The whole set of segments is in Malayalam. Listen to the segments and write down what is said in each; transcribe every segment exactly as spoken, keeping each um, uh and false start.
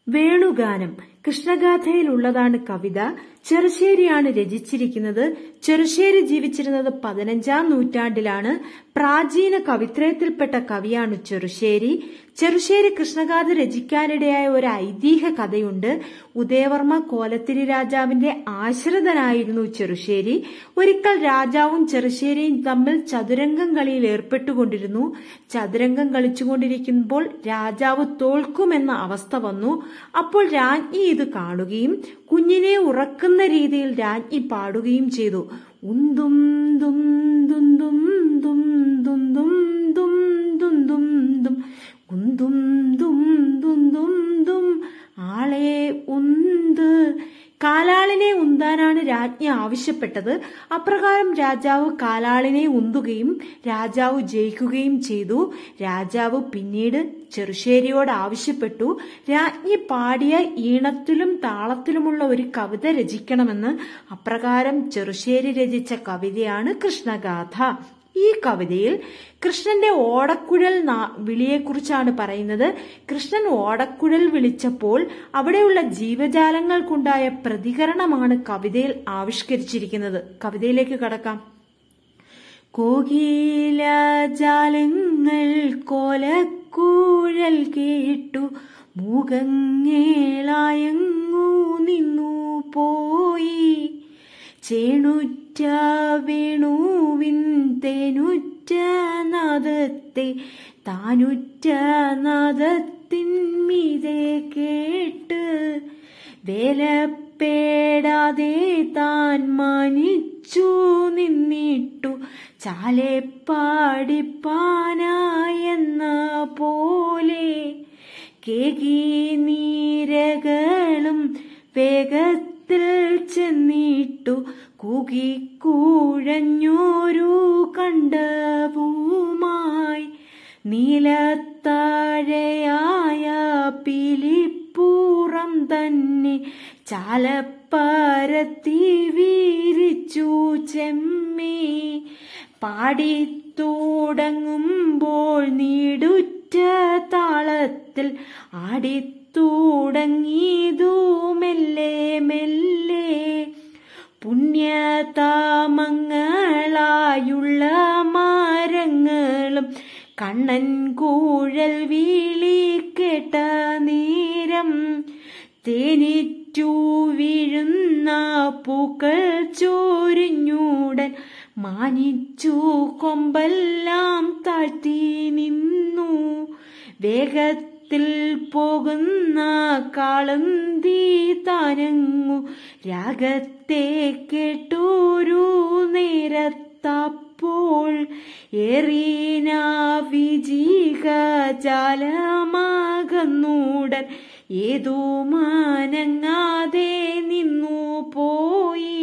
വേണുഗാനം കൃഷ്ണഗാഥയിലുള്ളതാണ് കവിത. ചെറുശ്ശേരിയാണ് രചിച്ചിരിക്കുന്നത്. ചെറുശ്ശേരി ജീവിച്ചിരുന്നത് പതിനഞ്ചാം നൂറ്റാണ്ടിലാണ്. പ്രാചീന കവിത്രയത്തിൽപ്പെട്ട കവിയാണ് ചെറുശ്ശേരി. ചെറുശ്ശേരി കൃഷ്ണഗാഥ രചിക്കാനിടയായ ഒരു ഐതിഹ്യ കഥയുണ്ട്. ഉദയവർമ്മ കോലത്തിരി രാജാവിന്റെ ആശ്രിതനായിരുന്നു ചെറുശ്ശേരി. ഒരിക്കൽ രാജാവും ചെറുശ്ശേരിയും തമ്മിൽ ചതുരംഗം കളിയിൽ ഏർപ്പെട്ടുകൊണ്ടിരുന്നു. ചതുരംഗം കളിച്ചുകൊണ്ടിരിക്കുമ്പോൾ രാജാവ് തോൽക്കുമെന്ന അവസ്ഥ വന്നു. അപ്പോൾ രാജ്ഞി ഇത് കാണുകയും കുഞ്ഞിനെ ഉറക്കുന്ന രീതിയിൽ രാജ്ഞി പാടുകയും ചെയ്തു. ഉന്തും ദും ദും ദും ദും ദും ദും ദും ദും ദും ദും ഉന്തും ദും ദും ദും ദും ആളെ ഉന്ത്. കാലാളിനെ ഉന്താനാണ് രാജ്ഞി ആവശ്യപ്പെട്ടത്. അപ്രകാരം രാജാവ് കാലാളിനെ ഉന്തുകയും രാജാവ് ജയിക്കുകയും ചെയ്തു. രാജാവ് പിന്നീട് ചെറുശ്ശേരിയോട് ആവശ്യപ്പെട്ടു, രാജ്ഞി പാടിയ ഈണത്തിലും താളത്തിലുമുള്ള ഒരു കവിത രചിക്കണമെന്ന്. അപ്രകാരം ചെറുശ്ശേരി രചിച്ച കവിതയാണ് കൃഷ്ണഗാഥ. ഈ കവിതയിൽ കൃഷ്ണന്റെ ഓടക്കുഴൽ വിളിയെക്കുറിച്ചാണ് പറയുന്നത്. കൃഷ്ണൻ ഓടക്കുഴൽ വിളിച്ചപ്പോൾ അവിടെയുള്ള ജീവജാലങ്ങൾക്കുണ്ടായ പ്രതികരണമാണ് കവിതയിൽ ആവിഷ്കരിച്ചിരിക്കുന്നത്. കവിതയിലേക്ക് കടക്കാം. കോകിലജാലങ്ങൾ കോലക്കുഴൽ കേട്ടു മൂകങ്ങളായങ്ങു നിന്നു പോയി. ചേണുറ്റ വേണുവിൻ തേനുറ്റ നാദത്തെ താനുറ്റ നാദത്തിൻ മീതെ കേട്ട് വേലപ്പേടാതെ താൻ മാനിച്ചു നിന്നിട്ടു ചാലെ പാടിപ്പാനായെന്ന പോലെ കേകി നീരകളും വേഗത്തിൽ ചെന്നിട്ടു കൂകിക്കൂഴഞ്ഞോരു കണ്ടവുമായി നീലത്താഴയായ പിലിപ്പൂറം തന്നെ ചാലപ്പരത്തി വീരിച്ചു ചെമ്മേ. പാടിത്തുടങ്ങുമ്പോൾ നീടുറ്റ താളത്തിൽ ആടിത്തുടങ്ങിയതു മെല്ലെ മെല്ലെ. പുണ്യതാമങ്ങളായുള്ള മരങ്ങളും കണ്ണൻ കൂഴൽ വീളി കേട്ട നേരം തേനിറ്റു വീഴുന്ന പൂക്കൾ ചോരിഞ്ഞൂടൻ മാനിച്ചു കൊമ്പെല്ലാം താഴ്ത്തി നിന്നു. വേഗത്തിൽ പോകുന്ന കാളന്തി താനങ്ങു രാഗത്തെ കേട്ടൊരു നേരത്തപ്പോൾ ഏറീന വിജീക ജാലമാകുന്നൂടൻ ഏതോ മാനങ്ങാതെ നിന്നു പോയി.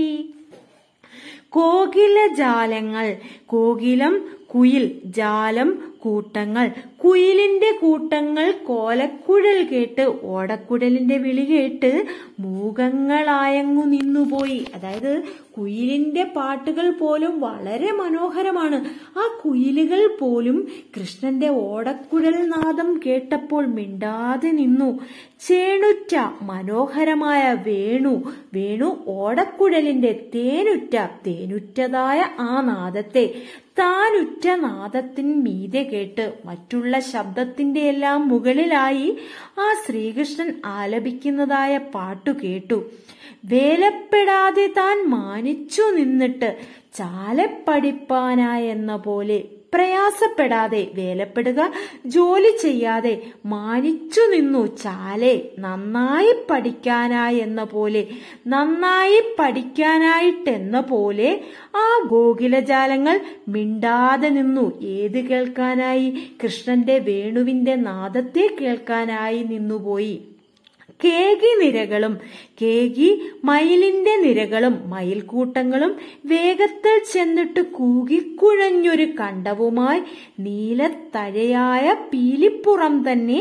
കോകിലജാലങ്ങൾ, കോകിലം കുയിൽ, ജാലം കൂട്ടങ്ങൾ. കുയിലിന്റെ കൂട്ടങ്ങൾ കോലക്കുഴൽ കേട്ട് ഓടക്കുഴലിന്റെ വിളി കേട്ട് മൂകങ്ങളായങ്ങു നിന്നുപോയി. അതായത് കുയിലിന്റെ പാട്ടുകൾ പോലും വളരെ മനോഹരമാണ്. ആ കുയിലുകൾ പോലും കൃഷ്ണന്റെ ഓടക്കുഴൽ നാദം കേട്ടപ്പോൾ മിണ്ടാതെ നിന്നു. ചേണുറ്റ മനോഹരമായ വേണു, വേണു ഓടക്കുഴലിന്റെ തേനുറ്റ തേനുറ്റതായ ആ നാദത്തെ താനുറ്റ നാദത്തിൻ മീതെ കേട്ട് മറ്റുള്ള ശബ്ദത്തിന്റെ എല്ലാം മുകളിലായി ആ ശ്രീകൃഷ്ണൻ ആലപിക്കുന്നതായ പാട്ടു കേട്ടു. വേലപ്പെടാതെ താൻ മാനിച്ചു നിന്നിട്ട് ചാലപ്പടിപ്പാനായെന്ന പോലെ, പ്രയാസപ്പെടാതെ വേലപ്പെടുക, ജോലി ചെയ്യാതെ മാനിച്ചു നിന്നു ചാലെ നന്നായി പഠിക്കാനായി എന്ന പോലെ, നന്നായി പഠിക്കാനായിട്ടെന്ന പോലെ ആ ഗോകുലജാലങ്ങൾ മിണ്ടാതെ നിന്നു. ഏത് കേൾക്കാനായി? കൃഷ്ണന്റെ വേണുവിന്റെ നാദത്തെ കേൾക്കാനായി നിന്നുപോയി. കേകി നിരകളും, കേകി മയിലിന്റെ നിരകളും മയിൽക്കൂട്ടങ്ങളും വേഗത്തിൽ ചെന്നിട്ട് കൂകിക്കുഴഞ്ഞൊരു കണ്ടവുമായി നീലത്തഴയായ പീലിപ്പുറം തന്നെ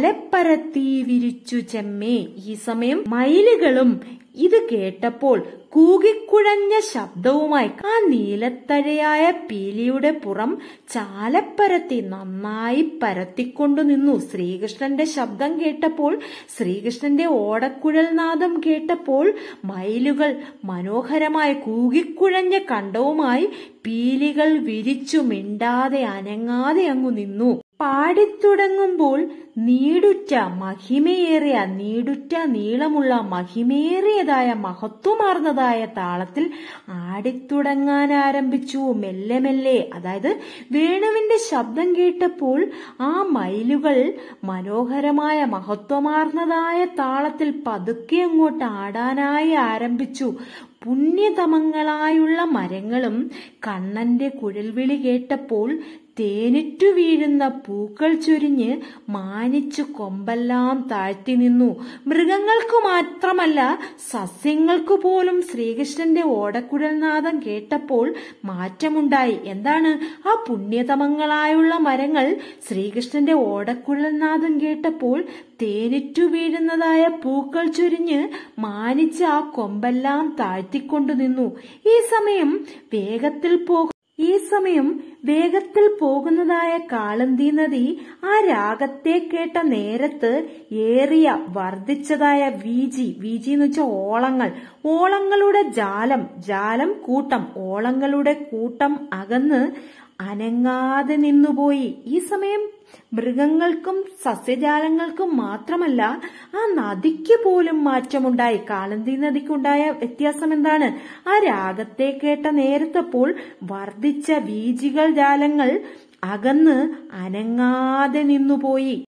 ചാലപ്പരത്തി വിരിച്ചു ചെമ്മേ. ഈ സമയം മയിലുകളും ഇത് കേട്ടപ്പോൾ കൂകിക്കുഴഞ്ഞ ശബ്ദവുമായി ആ നീലത്തഴയായ പീലിയുടെ പുറം ചാലപ്പരത്തി നന്നായി പരത്തിക്കൊണ്ടു നിന്നു. ശ്രീകൃഷ്ണന്റെ ശബ്ദം കേട്ടപ്പോൾ, ശ്രീകൃഷ്ണന്റെ ഓടക്കുഴൽ നാദം കേട്ടപ്പോൾ മയിലുകൾ മനോഹരമായ കൂകിക്കുഴഞ്ഞ കണ്ടവുമായി പീലികൾ വിരിച്ചു മിണ്ടാതെ അനങ്ങാതെ അങ്ങു നിന്നു. പാടിത്തുടങ്ങുമ്പോൾ നീടുറ്റ മഹിമയേറിയ നീടുറ്റ നീളമുള്ള മഹിമേറിയതായ മഹത്വമാർന്നതായ താളത്തിൽ ആടിത്തുടങ്ങാൻ ആരംഭിച്ചു. മെല്ലെ മെല്ലെ, അതായത് വേണുവിന്റെ ശബ്ദം കേട്ടപ്പോൾ ആ മയിലുകൾ മനോഹരമായ മഹത്വമാർന്നതായ താളത്തിൽ പതുക്കെ അങ്ങോട്ട് ആടാനായി ആരംഭിച്ചു. പുണ്യതമങ്ങളായുള്ള മരങ്ങളും കണ്ണന്റെ കുഴൽവിളി കേട്ടപ്പോൾ തേനിറ്റു വീഴുന്ന പൂക്കൾ ചൊരിഞ്ഞ് മാനിച്ചു കൊമ്പെല്ലാം താഴ്ത്തി നിന്നു. മൃഗങ്ങൾക്കു മാത്രമല്ല സസ്യങ്ങൾക്കു പോലും ശ്രീകൃഷ്ണന്റെ ഓടക്കുഴൽനാദം കേട്ടപ്പോൾ മാറ്റമുണ്ടായി. എന്താണ്? ആ പുണ്യതമങ്ങളായുള്ള മരങ്ങൾ ശ്രീകൃഷ്ണന്റെ ഓടക്കുഴൽനാദം കേട്ടപ്പോൾ തേനിറ്റു വീഴുന്നതായ പൂക്കൾ ചൊരിഞ്ഞ് മാനിച്ച് ആ കൊമ്പെല്ലാം താഴ്ത്തിക്കൊണ്ടു നിന്നു. ഈ സമയം വേഗത്തിൽ പോകും ഈ സമയം വേഗത്തിൽ പോകുന്നതായ കാളന്തി നദി ആ രാഗത്തെ കേട്ട നേരത്ത് ഏറിയ വർദ്ധിച്ചതായ വീജി വീജി എന്ന് വെച്ചാൽ ഓളങ്ങൾ ഓളങ്ങളുടെ ജാലം ജാലം കൂട്ടം ഓളങ്ങളുടെ കൂട്ടം അകന്ന് അനങ്ങാതെ നിന്നുപോയി. ഈ സമയം മൃഗങ്ങൾക്കും സസ്യജാലങ്ങൾക്കും മാത്രമല്ല ആ നദിക്ക് പോലും മാറ്റമുണ്ടായി. കാളന്തി നദിക്കുണ്ടായ വ്യത്യാസം എന്താണ്? ആ രാഗത്തെ കേട്ട നേരത്തപ്പോൾ വർദ്ധിച്ച വീജികൾ ജാലങ്ങൾ അകന്ന് അനങ്ങാതെ നിന്നുപോയി.